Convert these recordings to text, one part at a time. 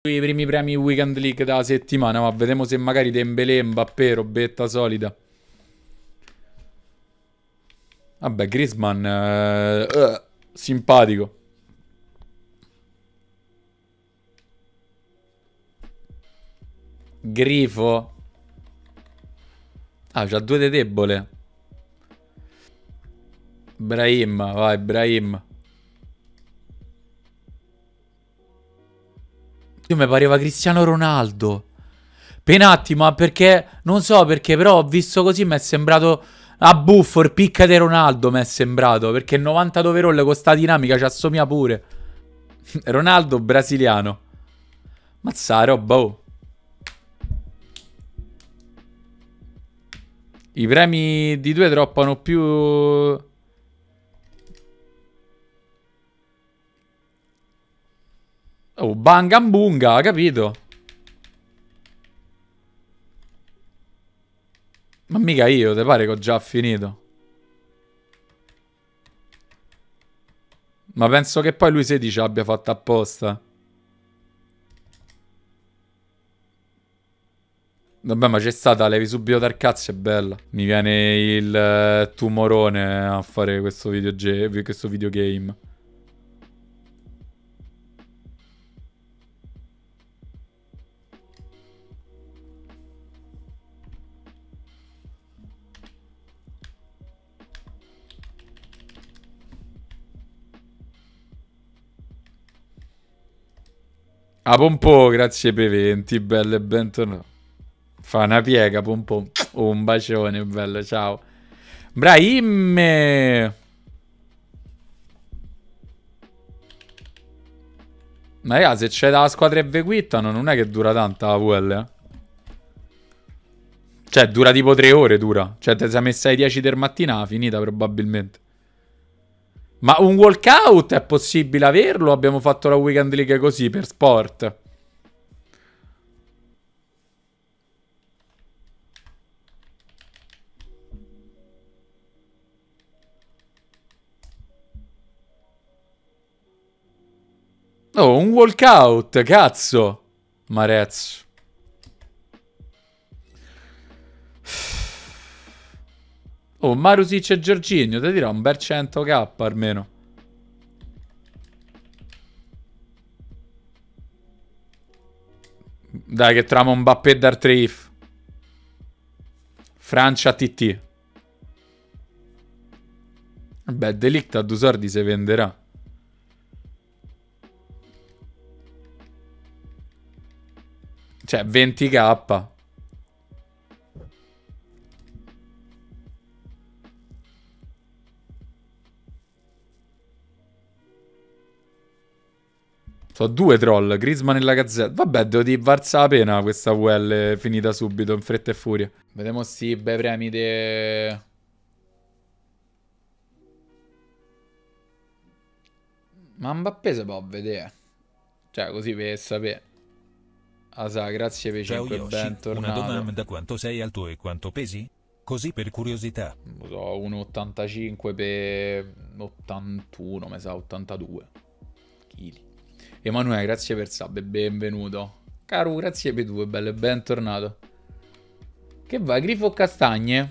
I primi premi Weekend League della settimana, ma vediamo se magari Dembélé, Mbappé, robetta solida. Vabbè, Griezmann, simpatico. Grifo. Ah, c'ha 2 di debole. Brahim, vai, Brahim. Io mi pareva Cristiano Ronaldo. Penatti, ma perché... Non so perché, però ho visto così, mi è sembrato... A Buffon, picca di Ronaldo mi è sembrato. Perché 90 overall con sta dinamica ci assomiglia pure. Ronaldo brasiliano. Mazza roba, oh. I premi di 2 droppano più... Oh, Bangambunga, capito? Ma mica io, te pare che ho già finito? Ma penso che poi lui 16 abbia fatto apposta. Vabbè, ma c'è stata, levi subito dal cazzo, è bella. Mi viene il tumorone a fare questo videogame. Ah, Pompò, grazie per 20, bello e bentornato. Fa una piega, Pompò. Oh, un bacione, bello, ciao. Brahim! Ma raga, se c'è dalla squadra Evequittano non è che dura tanta la VL, eh? Cioè, dura tipo 3 ore, dura. Cioè, te sei messa ai 10 del mattino, finita probabilmente. Ma un walkout è possibile averlo? Abbiamo fatto la Weekend League così, per sport. Oh, un walkout, cazzo. Marez. Oh, Marusic e Giorginio, ti dirò un bel 100k almeno. Dai, che trama un Mbappé dar 3 if. Francia TT. Beh, Delict a 2 soldi si venderà. Cioè, 20k. Sono 2 troll, Griezmann e la Gazzetta. Vabbè, devo dire, varsa la pena questa VL finita subito, in fretta e furia. Vediamo sti bei premi de... Ma Mbappé si può vedere. Cioè, così per sapere. Asa, grazie per i 5 Yoshi, bentornato. una domanda: quanto sei alto e quanto pesi? Così per curiosità. Non so, 1,85 per 81, mi sa, 82 kg. Emanuele, grazie per sub e benvenuto. Caro, grazie per 2, bello e bentornato. Che va, grifo o castagne?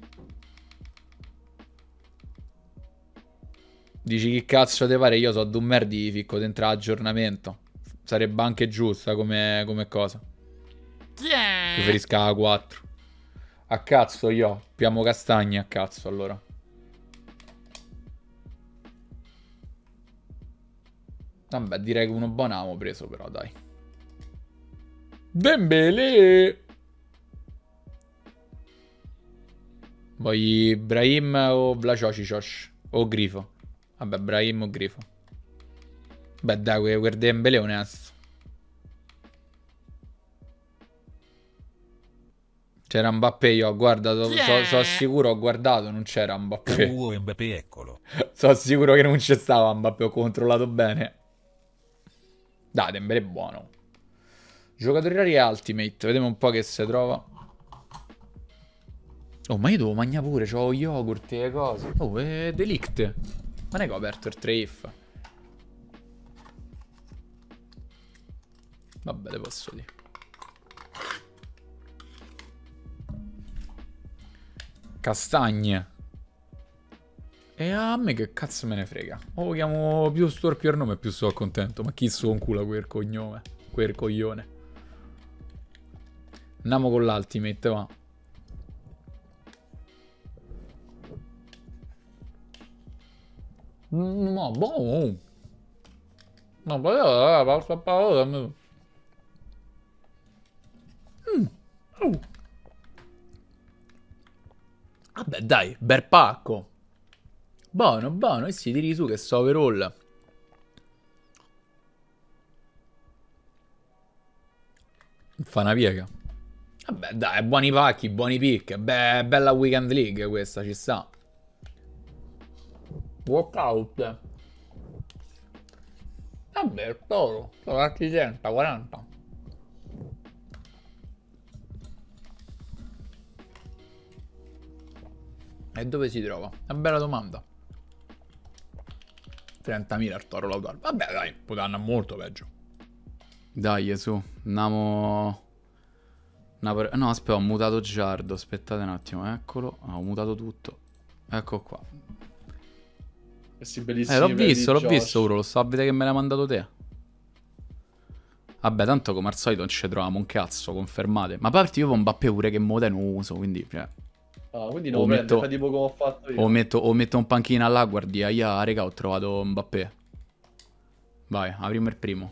Dici chi cazzo te pare? Io so d'un merdi ficco dentro l'aggiornamento. Sarebbe anche giusta come cosa. Preferisco la 4. A cazzo io. Piamo castagne a cazzo allora. Vabbè, direi che uno buon amo preso però, dai. Dembélé! Vuoi Brahim o Vlaciocic? O Grifo? Vabbè, Brahim o Grifo. Beh, dai, quel Dembélé è onesto. C'era Mbappé, io ho guardato, so sicuro, ho guardato, non c'era Mbappé. Mbappé, eccolo. Sono sicuro che non c'è stava Mbappé, ho controllato bene. Dai, Dembélé è buono. Giocatori rari e Ultimate, vediamo un po' che si trova. Oh, ma io devo mangiare pure, c'ho yogurt e cose. Oh, è Delict. Ma non è che ho aperto il 3 if. Vabbè, le posso dire. Castagne. E a me che cazzo me ne frega. O lo chiamo più storpio il nome più sono contento. Ma chi suon culo quel cognome? Quel coglione. Andiamo con l'ultimate, va. No, boh. No, poi basta parola. Vabbè, dai, bel pacco. Buono, buono. E si tiri su che so overall. Fa una piega. Vabbè, dai, buoni pacchi, buoni pick. Beh, bella weekend league questa, ci sta. Workout. Vabbè, il toro. Sono altri 30, 40. E dove si trova? Una bella domanda. 30.000 il toro Lautaro. Vabbè, dai, potranno molto peggio. Dai, su. Andiamo... No, aspetta, ho mutato Giardo. Aspettate un attimo, eccolo. Ho mutato tutto. Ecco qua. Questi bellissimi L'ho peli visto, di l'ho visto, Josh. Uro. Lo so a vedere che me l'hai mandato te. Vabbè, tanto come al solito non ci troviamo un cazzo, confermate. Ma a parte io con Mbappé pure che mo non uso, quindi... Cioè, Ah, quindi non lo prende, fa tipo come ho fatto io. o metto un panchino là, guardi, raga, ho trovato Mbappé. Vai, apriamo il primo.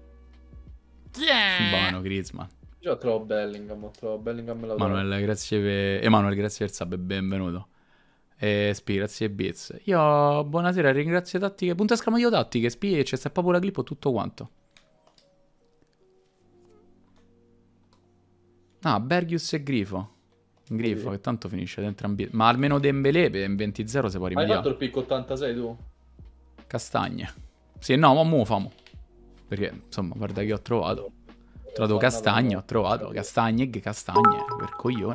Buono, Griezmann. Io trovo Bellingham me la trovo. Emanuele, grazie per il sub, benvenuto. E Spi, grazie Biz. Io, buonasera, ringrazio tattiche. Punta scamaglio tattiche, Spi, e c'è sta proprio la clip o tutto quanto. Ah, Bergius e Grifo. Grifo, che tanto finisce dentro ambiente. Ma almeno Dembélé per in 20-0 si può Hai rimediare. fatto il picco 86 tu? Castagne. Sì, no, ma mo famo. Perché, insomma, guarda che ho trovato. Ho trovato castagne, ho trovato castagne, per coglione.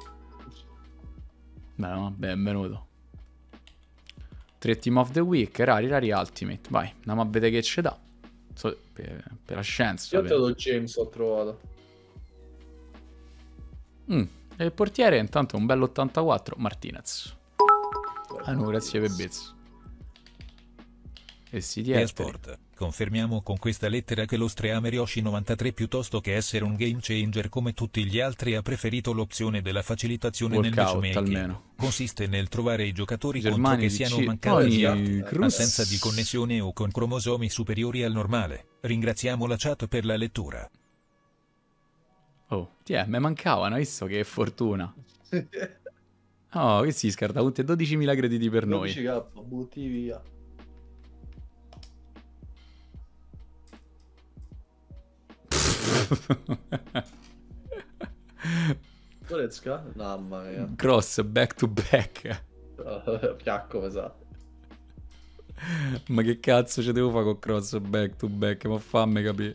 Beh, no, benvenuto. 3 team of the week, rari ultimate. Vai, andiamo a vedere che c'è da. Per la scienza. Io ho trovato James, ho trovato. E il portiere intanto è un bello 84, Martinez. Ah no, grazie per Bez. E si tiene. Sport. Confermiamo con questa lettera che lo Streamer Yoshi 93 piuttosto che essere un game changer come tutti gli altri ha preferito l'opzione della facilitazione nel matchmaking. Almeno. Consiste nel trovare i giocatori Germani, contro che siano DC, mancanti Tony, assenza di connessione o con cromosomi superiori al normale. Ringraziamo la chat per la lettura. Oh, mi mancavano, hai visto che fortuna. Oh, che si scarta tutti 12.000 crediti per noi. 12k, butti via. Goretzka? Mamma mia. Cross back to back. Fiacco pesato. Ma che cazzo ci devo fare con cross back to back? Ma fammi capire.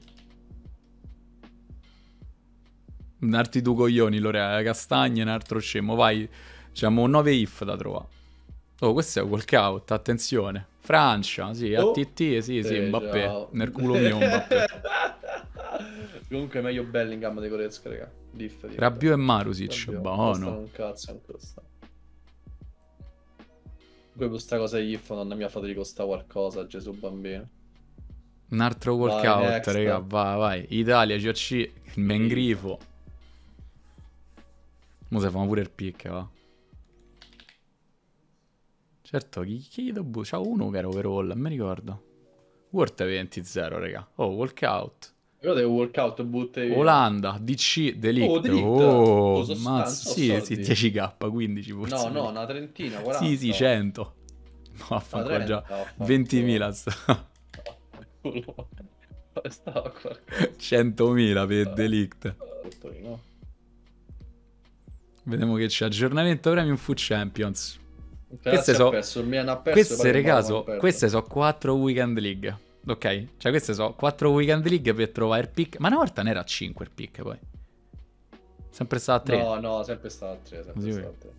Narti tu coglioni, Lorea, castagne, un altro scemo. Vai, c'abbiamo 9 if da trovare. Oh, questo è un walkout, attenzione. Francia, sì, ATT, sì, Mbappé. Ciao. Nel culo mio Mbappé. Comunque è meglio Bellingham di Goretzka, raga. Rabiot e Marusic, buono. Un cazzo ancora sta. Poi questa cosa di if non mi ha fatto ricostare qualcosa, Gesù bambino. Un altro walkout, raga, vai. Italia, GOC, il Mengrifo. Mo se famo pure il pick, va. Certo, chi gli do bu? C'ha uno che era overall, me ricordo. Word 20-0, raga. Oh, walkout. Io devo walkout, butte via. Olanda, DC, Delict. Oh, Delict. Oh, Sostanza, mazzo. Sì, 10k, 15 forse. No, una trentina, 40. Sì, 100. No, fanno già 20.000. Stava 100.000 per Delict. No. Vediamo che c'è aggiornamento Premium Food Champions. Queste sono 4 Weekend League. Ok? Cioè queste sono 4 Weekend League per trovare il pick. Ma una volta ne era 5 il pick poi. Sempre stato a 3. No, sempre stato a 3. Sempre stato a 3.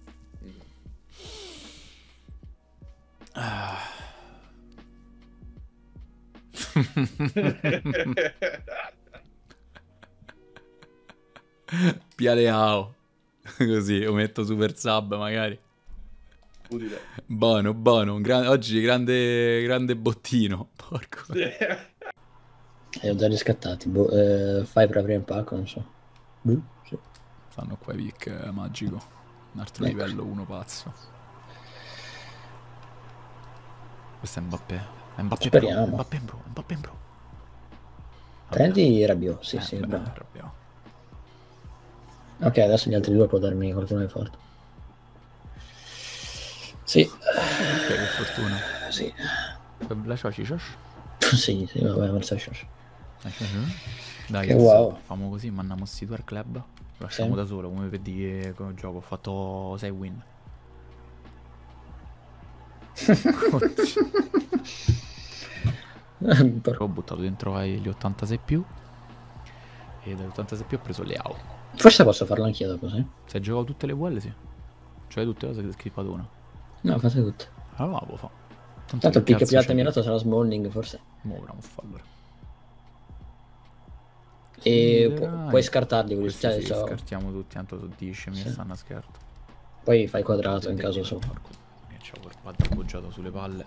Pialeao. Così, lo metto super sub magari. Utile. Buono, buono. Oggi grande bottino. Porco. Sì. Ho già riscattati. Fai per aprire il pacco, non so. Sì. Stanno qua i pick magico. Un altro Ecco. livello 1 pazzo. Questo è Mbappé. È Mbappé Speriamo. Pro. Mbappé Pro. Mbappé Pro. Prendi Rabiot, sì, sì, beh, bravo. Rabiot. Ok, adesso gli altri due può darmi qualcuno di forte. Sì. Ok, che fortuna. Sì. La Shoshi Shosh. Sì, sì, vabbè, forse Shosh. Dai, Che adesso wow. facciamo così, mandiamo sti due al club. Lo lasciamo Sì. da solo, come per dire che gioco. Ho fatto 6 win. Ho buttato dentro gli 86 più. E dagli 86 più ho preso le AO. Forse posso farlo anch'io dopo, sì. Se hai giocato tutte le UL, sì. Cioè tutte le cose che hai scritto una. No, fate tutto. Allora lo fa. Tanto il pick più alto mi ha dato sarà Smalling, forse. Mo' proviamo a farlo. E Vedrai. puoi scartarli, Questi cioè, sì, cioè, scartiamo tutti, tanto su 10 mi Sì. stanno a scherzo. poi fai quadrato in caso so. Che c'ho quel pad appoggiato sulle palle.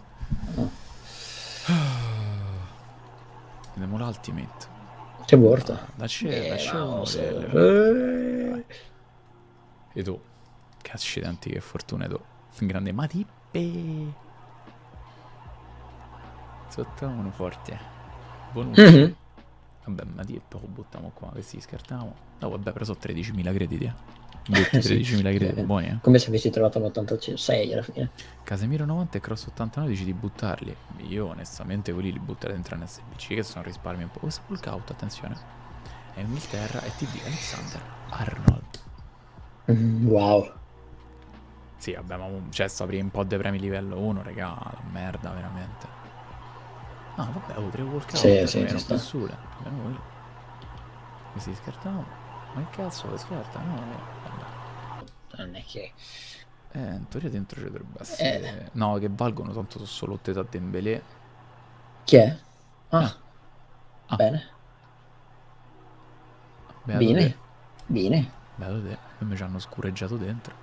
Vediamo l'ultimate. Che borta. Dacci uno vamos. delle... E tu? Che accidenti, che fortuna tu. Grande Matippe. Sotto uno forte. Bonucci. Mhm. Vabbè, Matippe lo buttiamo qua, questi scartiamo. No, vabbè, però sono 13.000 crediti, Butti Sì. 13.000 crediti, buoni, Come se avessi trovato l'86 alla fine. Casemiro 90 e Cross 89 dici di buttarli. Io onestamente quelli li butterei dentro in SBC, che sono risparmi un po'. Questo è Walkout, attenzione. È Inghilterra e TD Alexander Arnold. Wow. Sì, vabbè, ma cioè sto aprendo un po' dei premi livello 1, raga, la merda, veramente. Ah, vabbè, ho 3 Walkout, Sì, sì, meno ci sta. Sule. Meno quelli. Questi scartiamo. Ma che cazzo lo scarta? No, vabbè. Non è che... In teoria dentro ci dovrebbe essere... No, che valgono, tanto sono solo lotte da Dembélé. Chi è? Ah. Ah. Bene. Beato Bene. te. Bene. Beato te. E mi ci hanno scureggiato dentro.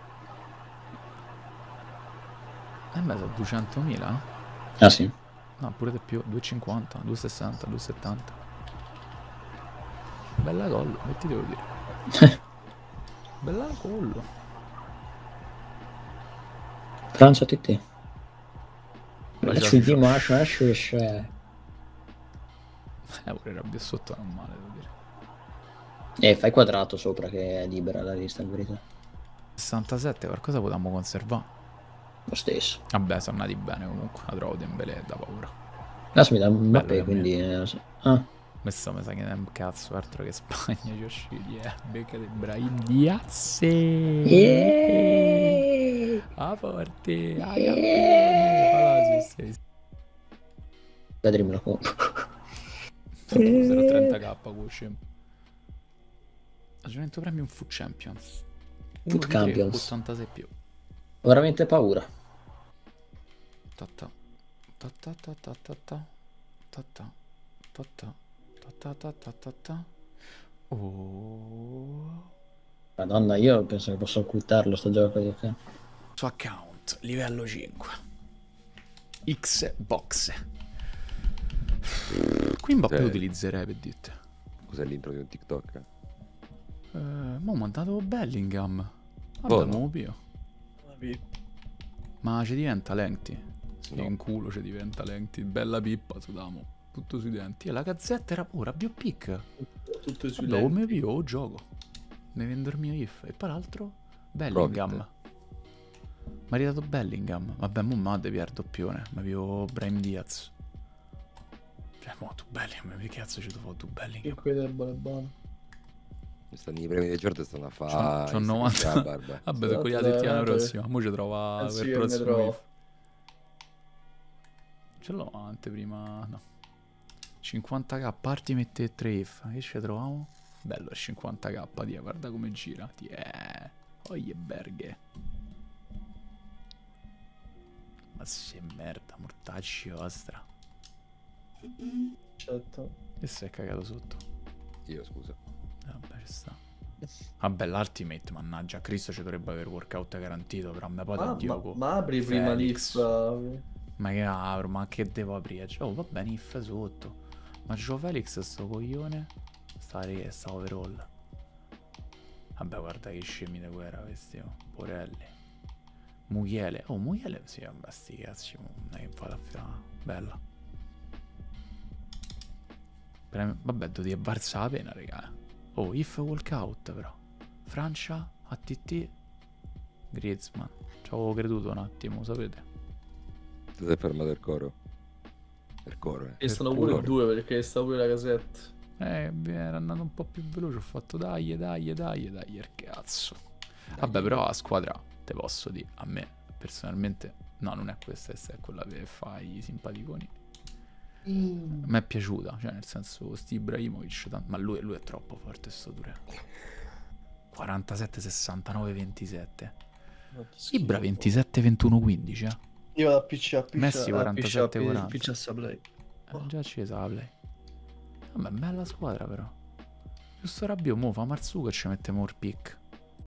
Beh, sono 200.000? Ah sì. No, pure di più. 2,50, 2,60, 2,70. Bella collo, che ti devo dire? Bella collo. Francia TT. Lascia- Ci dimostra. pure Rabiot sotto non male, devo dire. Fai quadrato sopra che è libera la lista, in verità. 67, qualcosa potevamo conservare. Lo stesso. Vabbè, sono nati bene comunque. La trovo Dembélé, da paura. Adesso mi dà un Mbappé, Bello, quindi... Ah. Questo mi sa che è un cazzo altro che Spagna ci usciti, becca di Brahim Diaz. Ah, forte. Ah, campione. Vedremo la compro. 30k Gucci. Aggiornamento premium Food Champions. Food Champions. 86 più. Ho veramente paura. Ta ta ta ta ta ta ta ta ta ta ta ta ta ta ta ta ta. Oh. Madonna, io penso che posso quittarlo sto gioco. Ok? Su account livello 5 Xbox. Qui Mbappé utilizzerei per dite. Cos'è l'intro di un TikTok? Mo' ho mandato Bellingham. Vabbè, Buono. mo' pio. Ma ci diventa lenti. Sì, No. in culo ci diventa lenti. Bella pippa, sudamo. Tutto sui denti. E la gazzetta era pure più pick. Tutto sui Dopo me lenti. pio gioco. Ne vendo il mio if. E poi l'altro Bellingham. Profit. Mi ha ridato Bellingham. Vabbè, mo' ma devi al doppione. Ma pio Brahim Diaz. Cioè, mo' tu Bellingham. Che cazzo ci devo tu Bellingham? Qui debole, buono. Mi stanno i premi dei giorni stanno a C'ho fare. 90. Barba. Vabbè, con la settimana prossima. Mo' ci trova Penso per il che ne prossimo trovo. if. Ce l'ho anteprima. No. 50k, parti mette 3 if. Che ci troviamo? Bello il 50k, dia, guarda come gira. Oie berghe. Ma se merda, mortacci vostra. Certo. E si è cagato sotto. Io scusa. Vabbè, ci sta. Vabbè, l'Ultimate, mannaggia, Cristo ci dovrebbe avere workout garantito, però me poi da Ma, Diogo. ma apri prima Felix. l'IF. Ma che apro, ma che devo aprire? Oh, va bene, if sotto. Ma c'ho Felix sto coglione. Sta overall. Vabbè, guarda che scemi di guerra questi, oh. Porelli. Mugiele. Oh, Mugiele, sì, vabbè, sti cazzi, non è che vado a fare. Bella. Vabbè, devo dire Barça la pena, raga. Oh, if walkout però. Francia, ATT, Griezmann. Ci avevo creduto un attimo, sapete? Tu sei fermato il coro. Il coro, E stanno pure culo. due perché sta pure la casetta. Era andato un po' più veloce, ho fatto dai, il cazzo. Vabbè, però la squadra, te posso dire, a me, personalmente, no, non è questa è quella che fa i simpaticoni. Mi è piaciuta, cioè nel senso, sti Ibrahimovic, ma lui è troppo forte sto dure. 47, 69, 27. Ibra 27, 21, 15, eh. Io da PC a PC. Messi a 47, 40. PC a Sablay. Già accesa la play. Vabbè, bella squadra però. Giusto Rabbio, mo fa Marzu che ci mette more pick.